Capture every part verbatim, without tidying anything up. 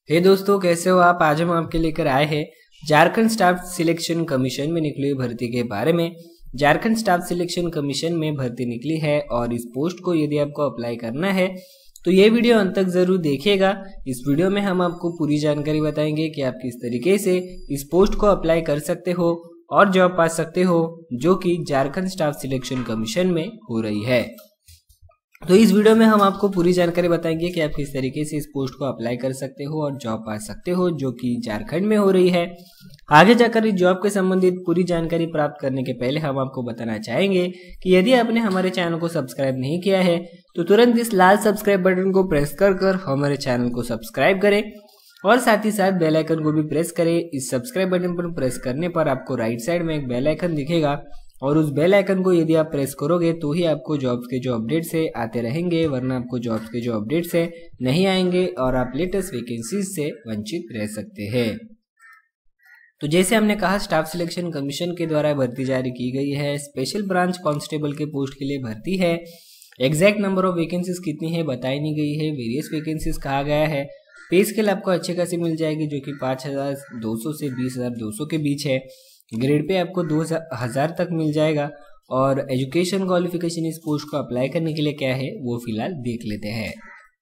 हे दोस्तों, कैसे हो आप। आज हम आपके लेकर आए हैं झारखंड स्टाफ सिलेक्शन कमीशन में निकली हुई भर्ती के बारे में। झारखंड स्टाफ सिलेक्शन कमीशन में भर्ती निकली है और इस पोस्ट को यदि आपको अप्लाई करना है तो ये वीडियो अंत तक जरूर देखिएगा। इस वीडियो में हम आपको पूरी जानकारी बताएंगे कि आप किस तरीके से इस पोस्ट को अप्लाई कर सकते हो और जॉब पा सकते हो, जो कि झारखंड स्टाफ सिलेक्शन कमीशन में हो रही है। तो इस वीडियो में हम आपको पूरी जानकारी बताएंगे कि आप किस तरीके से इस पोस्ट को अप्लाई कर सकते हो और जॉब पा सकते हो, जो कि झारखंड में हो रही है। आगे जाकर इस जॉब के संबंधित पूरी जानकारी प्राप्त करने के पहले हम आपको बताना चाहेंगे कि यदि आपने हमारे चैनल को सब्सक्राइब नहीं किया है तो तुरंत इस लाल सब्सक्राइब बटन को प्रेस कर कर हमारे चैनल को सब्सक्राइब करें और साथ ही साथ बेल आइकन को भी प्रेस करें। इस सब्सक्राइब बटन पर प्रेस करने पर आपको राइट साइड में एक बेल आइकन दिखेगा और उस बेल आइकन को यदि आप प्रेस करोगे तो ही आपको जॉब्स के जो अपडेट्स है आते रहेंगे, वरना आपको जॉब्स के जो अपडेट्स है नहीं आएंगे और आप लेटेस्ट वैकेंसीज से वंचित रह सकते हैं। तो जैसे हमने कहा, स्टाफ सिलेक्शन कमीशन के द्वारा भर्ती जारी की गई है। स्पेशल ब्रांच कांस्टेबल के पोस्ट के लिए भर्ती है। एग्जैक्ट नंबर ऑफ वैकेंसीज कितनी है बताई नहीं गई है। वेरियस वैकेंसीज कहा गया है। पे स्केल आपको अच्छे खासी मिल जाएगी, जो कि पाँच हजार दो सौ से बीस हजार दो सौ के बीच है। ग्रेड पे आपको दो हजार तक मिल जाएगा। और एजुकेशन क्वालिफिकेशन इस पोस्ट को अप्लाई करने के लिए क्या है वो फिलहाल देख लेते हैं।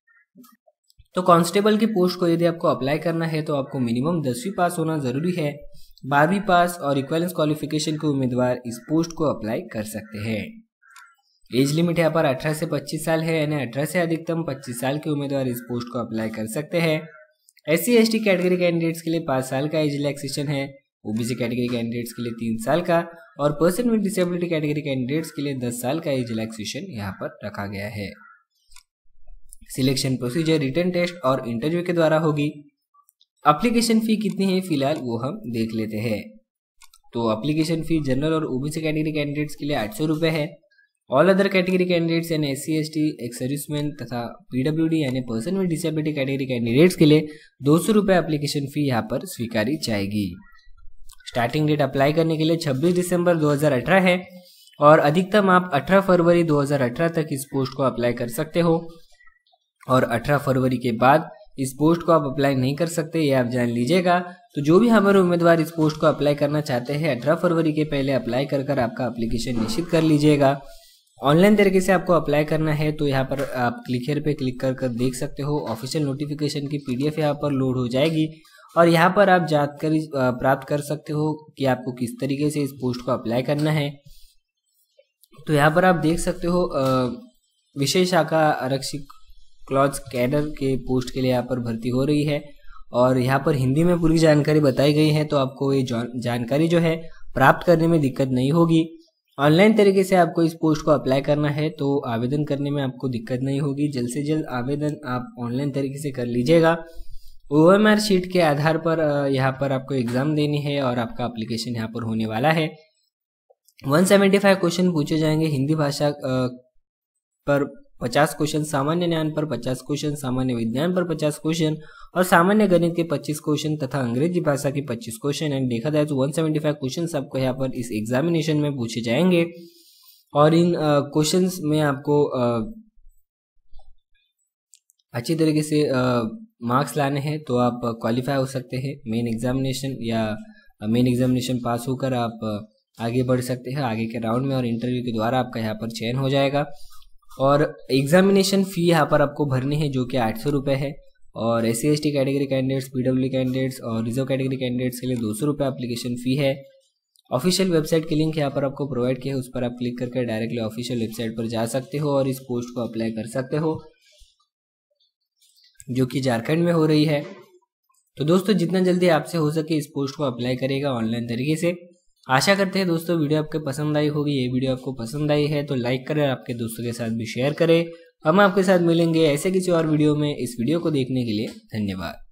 तो कांस्टेबल की पोस्ट को यदि आपको अप्लाई करना है तो आपको मिनिमम दसवीं पास होना जरूरी है। बारहवीं पास और इक्विवेलेंस क्वालिफिकेशन के उम्मीदवार इस पोस्ट को अप्लाई कर सकते हैं। एज लिमिट यहाँ पर अठारह से पच्चीस साल है, यानी अठारह से अधिकतम पच्चीस साल के उम्मीदवार इस पोस्ट को अप्लाई कर सकते हैं। S C S T category candidates के लिए पाँच साल का एज रिलैक्सेशन है। ओबीसी कैटेगरी कैंडिडेट्स के लिए तीन साल का और person with disability category candidates के लिए दस साल का एज रिलैक्सेशन यहाँ पर रखा गया है। सिलेक्शन प्रोसीजर रिटन टेस्ट और इंटरव्यू के द्वारा होगी। एप्लीकेशन फी कितनी है फिलहाल वो हम देख लेते हैं। तो एप्लीकेशन फी जनरल और ओबीसी कैटेगरी कैंडिडेट्स के लिए आठ सौ रुपये है। ऑल अदर कैटेगरी कैंडिडेट्स यानी S C S T, ex serviceman तथा पीडब्ल्यूडी यानी person with disability category candidates के लिए दो सौ रुपये एप्लीकेशन फी यहाँ पर स्वीकारी जाएगी। स्टार्टिंग डेट अप्लाई करने के लिए छब्बीस दिसंबर दो हज़ार अठारह है और अधिकतम आप अठारह फरवरी दो हज़ार अठारह तक इस पोस्ट को अप्लाई कर सकते हो और अठारह फरवरी के बाद इस पोस्ट को आप अप्लाई नहीं कर सकते, ये आप जान लीजिएगा। तो जो भी हमारे उम्मीदवार इस पोस्ट को अप्लाई करना चाहते हैं अठारह फरवरी के पहले अप्लाई कर कर आपका एप्लीकेशन निश्चित कर लीजिएगा। ऑनलाइन तरीके से आपको अप्लाई करना है तो यहाँ पर आप क्लिक हियर पे क्लिक कर कर देख सकते हो। ऑफिशियल नोटिफिकेशन की पीडीएफ यहाँ पर लोड हो जाएगी और यहाँ पर आप जानकारी प्राप्त कर सकते हो कि आपको किस तरीके से इस पोस्ट को अप्लाई करना है। तो यहाँ पर आप देख सकते हो विशेष शाखा आरक्षित क्लॉज कैडर के पोस्ट के लिए यहाँ पर भर्ती हो रही है और यहाँ पर हिंदी में पूरी जानकारी बताई गई है, तो आपको ये जानकारी जो है प्राप्त करने में दिक्कत नहीं होगी। ऑनलाइन तरीके से आपको इस पोस्ट को अप्लाई करना है तो आवेदन करने में आपको दिक्कत नहीं होगी। जल्द से जल्द आवेदन आप ऑनलाइन तरीके से कर लीजिएगा। ओ एम आर शीट के आधार पर यहाँ पर आपको एग्जाम देनी है और आपका एप्लीकेशन यहाँ पर होने वाला है। एक सौ पचहत्तर क्वेश्चन पूछे जाएंगे हिंदी भाषा पर पचास क्वेश्चन, सामान्य ज्ञान पर पचास क्वेश्चन, सामान्य विज्ञान पर पचास क्वेश्चन और सामान्य गणित के पच्चीस क्वेश्चन तथा अंग्रेजी भाषा के पच्चीस क्वेश्चन। एंड देखा जाए तो एक सौ पचहत्तर क्वेश्चन आपको यहाँ पर इस एग्जामिनेशन में पूछे जाएंगे और इन क्वेश्चंस में आपको आ, अच्छी तरीके से मार्क्स लाने हैं तो आप क्वालिफाई हो सकते हैं। मेन एग्जामिनेशन या मेन एग्जामिनेशन पास होकर आप आगे बढ़ सकते हैं आगे के राउंड में और इंटरव्यू के द्वारा आपका यहाँ पर चयन हो जाएगा। और एग्जामिनेशन फ़ी यहाँ पर आपको भरनी है, जो कि आठ सौ रुपये है। और S C S T category candidates, PW candidates और रिजर्व कैटेगरी कैंडिडेट्स के लिए दो सौ रुपये एप्लीकेशन फ़ी है। ऑफिशियल वेबसाइट की लिंक यहाँ पर आपको प्रोवाइड किया है, उस पर आप क्लिक करके डायरेक्टली ऑफिशियल वेबसाइट पर जा सकते हो और इस पोस्ट को अप्लाई कर सकते हो, जो कि झारखंड में हो रही है। तो दोस्तों, जितना जल्दी आपसे हो सके इस पोस्ट को अप्लाई करेगा ऑनलाइन तरीके से। आशा करते हैं दोस्तों वीडियो आपके पसंद आई होगी। ये वीडियो आपको पसंद आई है तो लाइक करें, आपके दोस्तों के साथ भी शेयर करें। हम आपके साथ मिलेंगे ऐसे किसी और वीडियो में। इस वीडियो को देखने के लिए धन्यवाद।